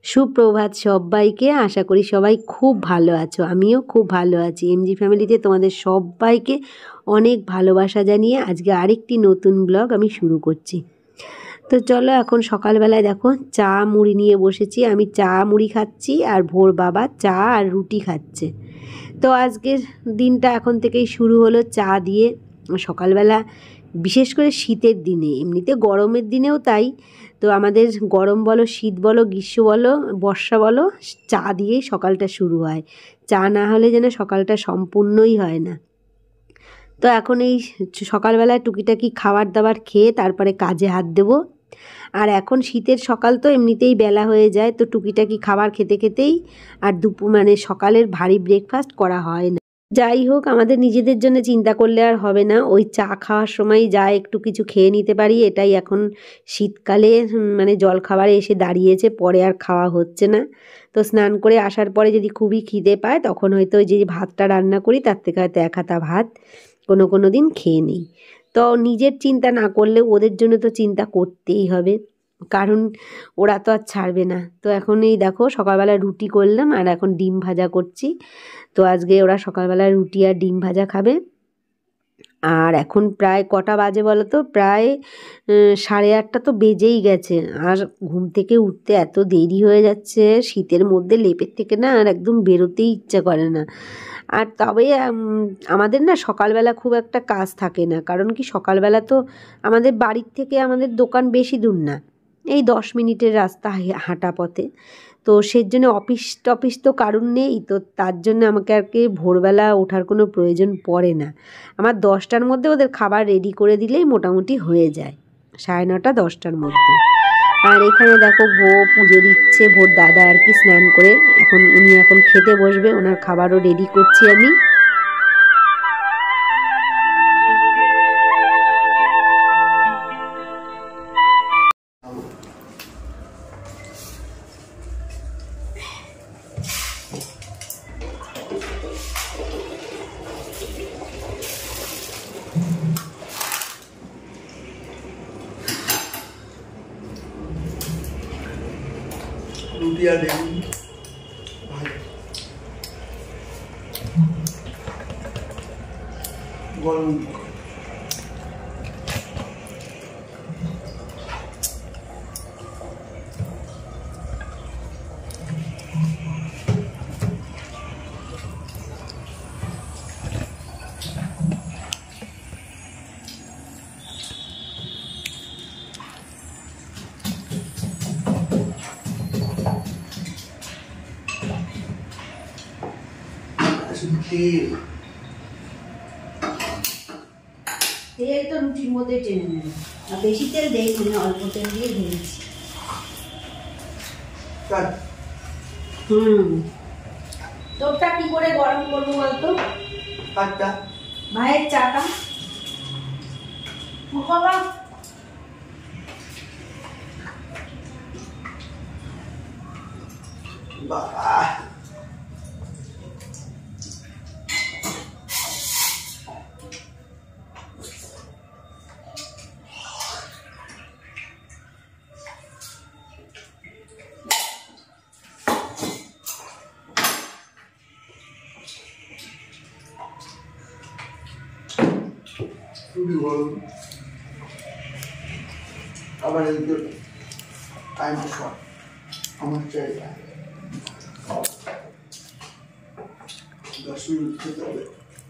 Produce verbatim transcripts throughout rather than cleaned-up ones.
সুপ্রভাত সবাইকে, আশা করি সবাই খুব ভালো আছো। আমিও খুব ভালো আছি। এমজি ফ্যামিলিতে তোমাদের সবাইকে অনেক ভালোবাসা জানিয়ে আজকে আরেকটি নতুন ব্লগ আমি শুরু করছি। তো চলো, এখন সকালবেলায় দেখো চা মুড়ি নিয়ে বসেছি। আমি চা মুড়ি খাচ্ছি আর ভোর বাবা চা আর রুটি খাচ্ছে। তো আজকের দিনটা এখন থেকেই শুরু হলো চা দিয়ে। সকালবেলা বিশেষ করে শীতের দিনে, এমনিতে গরমের দিনেও তাই, তো আমাদের গরম বলো, শীত বলো, গ্রীষ্ম বলো, বর্ষা বলো, চা দিয়েই সকালটা শুরু হয়। চা না হলে যেন সকালটা সম্পূর্ণই হয় না। তো এখন এই সকালবেলায় টুকিটাকি খাবার দাবার খেয়ে তারপরে কাজে হাত দেবো। আর এখন শীতের সকাল তো এমনিতেই বেলা হয়ে যায়, তো টুকিটাকি খাবার খেতে খেতেই আর দুপুর মানে সকালের ভারী ব্রেকফাস্ট করা হয় না। যাই হোক, আমাদের নিজেদের জন্য চিন্তা করলে আর হবে না, ওই চা খাওয়ার সময় যা একটু কিছু খেয়ে নিতে পারি, এটাই এখন শীতকালে মানে জল খাবারে এসে দাঁড়িয়েছে, পরে আর খাওয়া হচ্ছে না। তো স্নান করে আসার পরে যদি খুবই খিদে পায় তখন হয়তো ওই যে ভাতটা রান্না করি তার থেকে হয়তো এক হাতা ভাত কোনো কোনো দিন খেয়ে নিই। তো নিজের চিন্তা না করলে ওদের জন্য তো চিন্তা করতেই হবে, কারণ ওরা তো আর ছাড়বে না। তো এখন এই দেখো সকালবেলা রুটি করলাম আর এখন ডিম ভাজা করছি। তো আজকে ওরা সকালবেলা রুটি আর ডিম ভাজা খাবে। আর এখন প্রায় কটা বাজে বলো তো, প্রায় সাড়ে আটটা তো বেজেই গেছে। আর ঘুম থেকে উঠতে এত দেরি হয়ে যাচ্ছে, শীতের মধ্যে লেপের থেকে না আর একদম বেরোতেই ইচ্ছা করে না। আর তবে আমাদের না সকালবেলা খুব একটা কাজ থাকে না, কারণ কি সকালবেলা তো আমাদের বাড়ির থেকে আমাদের দোকান বেশি দূর না, এই দশ মিনিটের রাস্তা হাঁটা পথে। তো সেই জন্য অফিস টফিস তো কারণ নেই, তো তার জন্য আমাকে আর কি ভোরবেলা ওঠার কোনো প্রয়োজন পড়ে না। আমার দশটার মধ্যে ওদের খাবার রেডি করে দিলেই মোটামুটি হয়ে যায়, সাড়ে নটা দশটার মধ্যে। আর এখানে দেখো ভো পুজো দিচ্ছে, ভোর দাদা আর কি স্নান করে এখন উনি এখন খেতে বসবে, ওনার খাবারও রেডি করছি আমি। রুটি আর ডিম ভাজা গরম। তেল তেল তো রুটির মধ্যে টেনে নেবে, আর বেশি তেল দেই না, অল্প তেল দিয়ে ভেজেছি। হুম তোরটা কি করে গরম করবো বলতো? পাঁচটা ভাইয়ের চাটা বাবা বাবা খুবই গরম। আবার এদিকে টাইম শর্ট, আমার চাই দশ মিনিট খেতে হবে।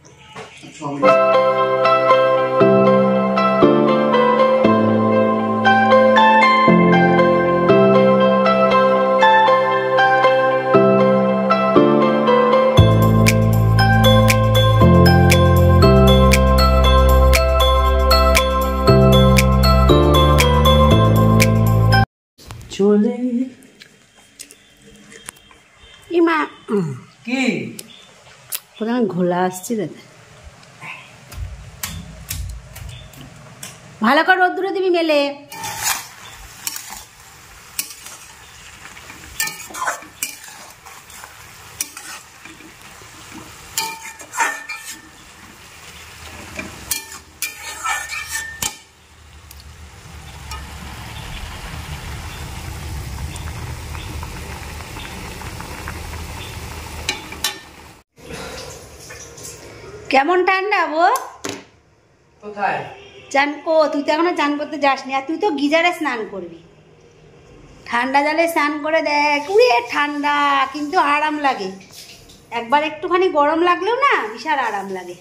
চলে ইমা কি কোথাও ঘোলা আসছে দাদা, ভালো করে রোদ্দুরে দিবি মেলে। কেমন ঠান্ডা গো? কোথায় চান ও তুই তো এখনো চান করতে যাসনি, আর তুই তো গিজারে স্নান করবি। ঠান্ডা জলে স্নান করে দেখ, উড়ে ঠান্ডা কিন্তু আরাম লাগে। একবার একটুখানি গরম লাগলেও না বিশাল আরাম লাগে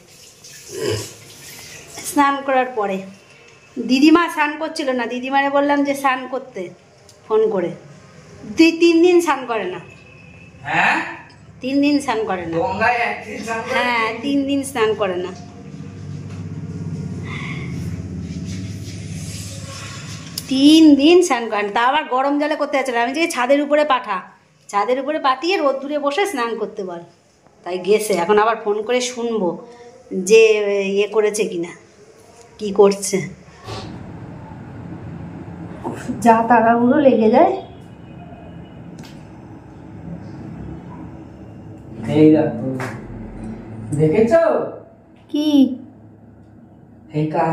স্নান করার পরে। দিদিমা স্নান করছিল না, দিদিমারে বললাম যে স্নান করতে ফোন করে, দুই তিন দিন স্নান করে না। হ্যাঁ তিন দিন স্নান করে না। গঙ্গায় একদিন স্নান করে? হ্যাঁ তিন দিন স্নান করে না। তিন দিন স্নান করেন, তা আবার গরম জলে করতে যাচ্ছে না। আমি যে ছাদের উপরে পাঠা, ছাদের উপরে পাঠিয়ে রোদ্দুরে বসে স্নান করতে বল। তাই গেছে, এখন আবার ফোন করে শুনবো যে ইয়ে করেছে কিনা, কি করছে। যা তাড়াহুড়ো লেগে যায়। এই দেখো, দেখেছ কি এই কা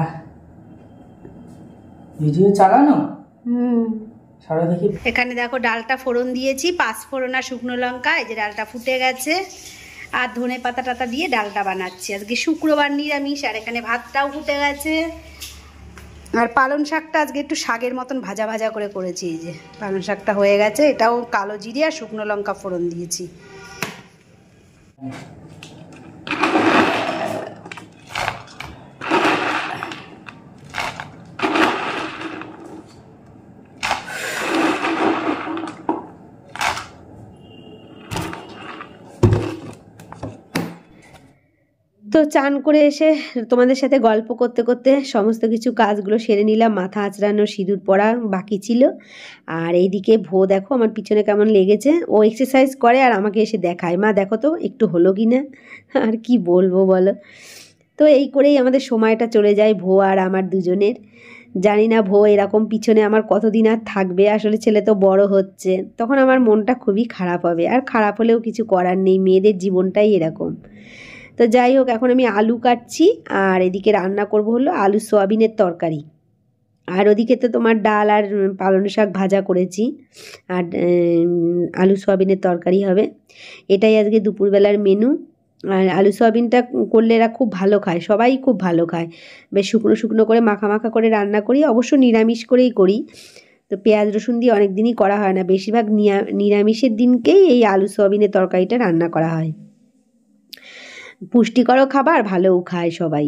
ভিডিও চালানো? হুম সারা দেখি। এখানে দেখো ডালটা ফোড়ন দিয়েছি, পাঁচ ফোড়ন আর শুকনো লঙ্কা। এই যে ডালটা ফুটে গেছে, আর ধনে পাতা টাতা দিয়ে ডালটা বানাচ্ছি। আজকে শুক্রবার নিরামিষ, আর এখানে ভাতটাও ফুটে গেছে। আর পালং শাকটা আজকে একটু শাকের মতন ভাজা ভাজা করে করেছি। এই যে পালং শাকটা হয়ে গেছে, এটাও কালো জিরে আর শুকনো লঙ্কা ফোড়ন দিয়েছি। তো চান করে এসে তোমাদের সাথে গল্প করতে করতে সমস্ত কিছু কাজগুলো সেরে নিলাম। মাথা আঁচড়ানো, সিঁদুর পরা বাকি ছিল। আর এইদিকে ভো দেখো আমার পিছনে কেমন লেগেছে, ও এক্সারসাইজ করে আর আমাকে এসে দেখায়, মা দেখো তো একটু হলো কি না। আর কি বলবো বলো। তো এই করেই আমাদের সময়টা চলে যায়, ভো আর আমার দুজনের। জানি না ভো এরকম পিছনে আমার কতদিন আর থাকবে। আসলে ছেলে তো বড় হচ্ছে, তখন আমার মনটা খুবই খারাপ হবে। আর খারাপ হলেও কিছু করার নেই, মেয়েদের জীবনটাই এরকম। তো যাই হোক, এখন আমি আলু কাটছি, আর এদিকে রান্না করব হলো আলু সোয়াবিনের তরকারি। আর ওদিকে তো তোমার ডাল আর পালং শাক ভাজা করেছি, আর আলু সোয়াবিনের তরকারি হবে। এটাই আজকে দুপুরবেলার মেনু। আর আলু সোয়াবিনটা করলে এরা খুব ভালো খায়, সবাই খুব ভালো খায়। বেশ শুকনো শুকনো করে মাখা মাখা করে রান্না করি, অবশ্য নিরামিষ করেই করি। তো পেঁয়াজ রসুন দিয়ে অনেক দিনই করা হয় না, বেশিরভাগ নিরামিষের দিনকেই এই আলু সোয়াবিনের তরকারিটা রান্না করা হয়। পুষ্টিকর খাবার, ভালোও খায় সবাই।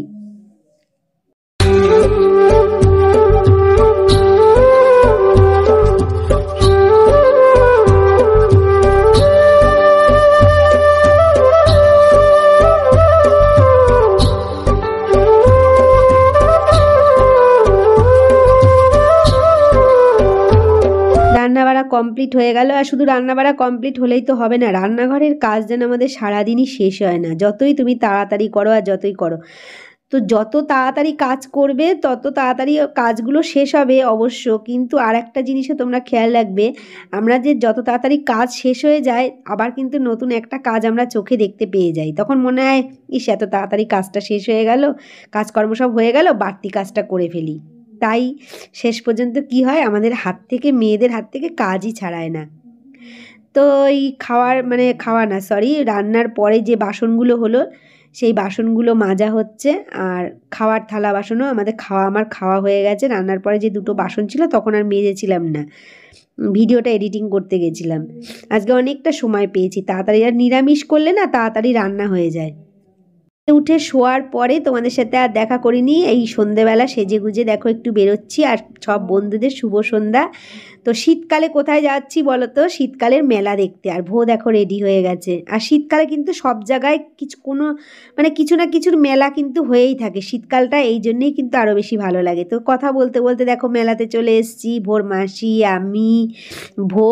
রান্নাবাড়া কমপ্লিট হয়ে গেল। আর শুধু রান্নাবাড়া কমপ্লিট হলেই তো হবে না, রান্নাঘরের কাজ যেন আমাদের সারাদিনই শেষ হয় না, যতই তুমি তাড়াতাড়ি করো আর যতই করো। তো যত তাড়াতাড়ি কাজ করবে তত তাড়াতাড়ি কাজগুলো শেষ হবে অবশ্য, কিন্তু আর একটা জিনিসও তোমরা খেয়াল রাখবে, আমরা যে যত তাড়াতাড়ি কাজ শেষ হয়ে যায় আবার কিন্তু নতুন একটা কাজ আমরা চোখে দেখতে পেয়ে যাই। তখন মনে হয় ইস এত তাড়াতাড়ি কাজটা শেষ হয়ে গেল, কাজকর্ম সব হয়ে গেল, বাড়তি কাজটা করে ফেলি। তাই শেষ পর্যন্ত কি হয়, আমাদের হাত থেকে, মেয়েদের হাত থেকে কাজই ছাড়ায় না। তো এই খাওয়ার মানে খাওয়া না সরি রান্নার পরে যে বাসনগুলো হলো সেই বাসনগুলো মাজা হচ্ছে। আর খাওয়ার থালা বাসনও আমাদের খাওয়া আমার খাওয়া হয়ে গেছে। রান্নার পরে যে দুটো বাসন ছিল তখন আর মেজেছিলাম না, ভিডিওটা এডিটিং করতে গেছিলাম। আজকে অনেকটা সময় পেয়েছি, তাড়াতাড়ি আর নিরামিষ করলে না তাড়াতাড়ি রান্না হয়ে যায়। উঠে শোয়ার পরে তোমাদের সাথে আর দেখা করিনি। এই সন্ধেবেলা সেজে গুজে দেখো একটু বেরোচ্ছি, আর সব বন্ধুদের শুভ সন্ধ্যা। তো শীতকালে কোথায় যাচ্ছি বলো তো, শীতকালের মেলা দেখতে। আর ভো দেখো রেডি হয়ে গেছে। আর শীতকালে কিন্তু সব জায়গায় কিছু কোনো মানে কিছু না কিছুর মেলা কিন্তু হয়েই থাকে, শীতকালটা এই জন্যেই কিন্তু আরও বেশি ভালো লাগে। তো কথা বলতে বলতে দেখো মেলাতে চলে এসেছি, ভোর মাসি, আমি, ভো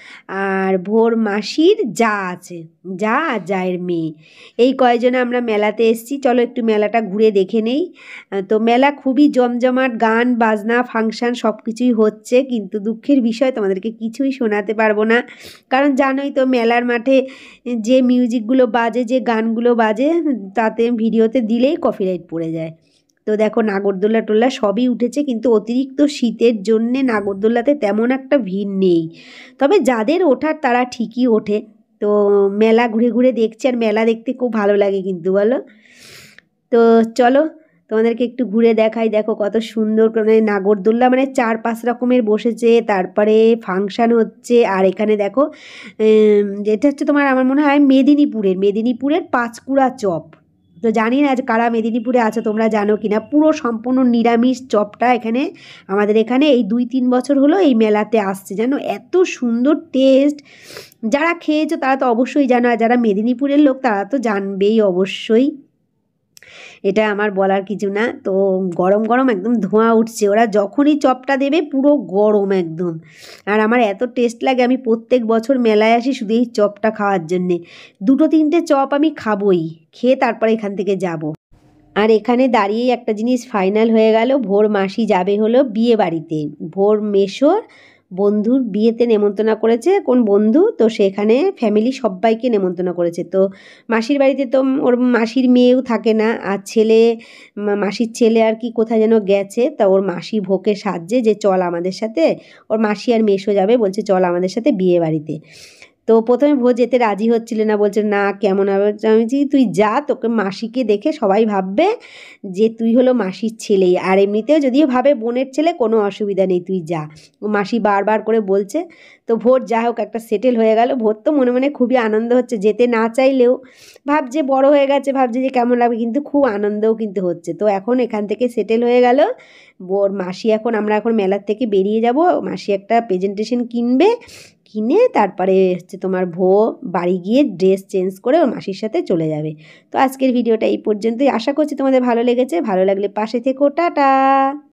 আর ভোর মাসির যা আছে, যা আর জায়ের মেয়ে, এই কয়জনে আমরা মেলাতে এসেছি। চলো একটু মেলাটা ঘুরে দেখে নেই। তো মেলা খুবই জমজমাট, গান বাজনা ফাংশান সব কিছুই হচ্ছে, কিন্তু দুঃখের বিষয় তোমাদেরকে কিছুই শোনাতে পারবো না, কারণ জানোই তো মেলার মাঠে যে মিউজিকগুলো বাজে, যে গানগুলো বাজে, তাতে ভিডিওতে দিলেই কপিরাইট পড়ে যায়। তো দেখো নাগরদোল্লা টোল্লা সবই উঠেছে, কিন্তু অতিরিক্ত শীতের জন্যে নাগরদোল্লাতে তেমন একটা ভিড় নেই। তবে যাদের ওঠার তারা ঠিকই ওঠে। তো মেলা ঘুরে ঘুরে দেখছি, আর মেলা দেখতে খুব ভালো লাগে কিন্তু বলো। তো চলো তোমাদেরকে একটু ঘুরে দেখাই। দেখো কত সুন্দর করে নাগরদোল্লা, মানে চার পাঁচ রকমের বসেছে, তারপরে ফাংশান হচ্ছে। আর এখানে দেখো যেটা হচ্ছে তোমার, আমার মনে হয় মেদিনীপুরের মেদিনীপুরের পাঁচকুড়া চপ। তো জানি না আজ কারা মেদিনীপুরে আছো, তোমরা জানো কিনা। পুরো সম্পূর্ণ নিরামিষ চপটা এখানে আমাদের এখানে এই দুই তিন বছর হলো এই মেলাতে আসছে, জানো এত সুন্দর টেস্ট। যারা খেয়েছো তারা তো অবশ্যই জানো, আর যারা মেদিনীপুরের লোক তারা তো জানবেই অবশ্যই, এটা আমার বলার কিছু না। তো গরম গরম একদম ধোঁয়া উঠছে, ওরা যখনই চপটা দেবে পুরো গরম একদম। আর আমার এত টেস্ট লাগে, আমি প্রত্যেক বছর মেলায় আসি শুধু এই চপটা খাওয়ার জন্যে। দুটো তিনটে চপ আমি খাবই, খেয়ে তারপরে এখান থেকে যাব। আর এখানে দাঁড়িয়েই একটা জিনিস ফাইনাল হয়ে গেল, ভোর মাসি যাবে হলো বিয়ে বাড়িতে। ভোর মেশোর বন্ধুর বিয়েতে নেমন্তন্ন করেছে কোন বন্ধু, তো সেখানে ফ্যামিলি সবাইকে নেমন্তন্ন করেছে। তো মাসির বাড়িতে তো ওর মাসির মেয়েও থাকে না, আর ছেলে মাসির ছেলে আর কি কোথায় যেন গেছে, তা ওর মাসি ভোকে সাজছে যে চল আমাদের সাথে। ওর মাসি আর মেশো যাবে, বলছে চল আমাদের সাথে বিয়ে বাড়িতে। তো প্রথমে ভো যেতে রাজি হচ্ছিল না, বলছে না কেমন হবে। আমি বলছি তুই যা, তোকে মাসিকে দেখে সবাই ভাববে যে তুই হলো মাসির ছেলেই, আর এমনিতেও যদিও ভাবে বোনের ছেলে কোনো অসুবিধা নেই, তুই যা। ও মাসি বারবার করে বলছে। তো ভোর যা হোক একটা সেটেল হয়ে গেল। ভোর তো মনে মনে খুবই আনন্দ হচ্ছে, যেতে না চাইলেও ভাবছে বড় হয়ে গেছে, ভাবছে যে কেমন লাগবে, কিন্তু খুব আনন্দও কিন্তু হচ্ছে। তো এখন এখান থেকে সেটেল হয়ে গেল বোর মাসি। এখন আমরা এখন মেলার থেকে বেরিয়ে যাব, মাসি একটা প্রেজেন্টেশন কিনবে, কিনে তারপরে হচ্ছে তোমার ভো বাড়ি গিয়ে ড্রেস চেঞ্জ করে ওর মাসির সাথে চলে যাবে। তো আজকের ভিডিওটা এই পর্যন্তই, আশা করছি তোমাদের ভালো লেগেছে। ভালো লাগলে পাশে থেকো, টাটা।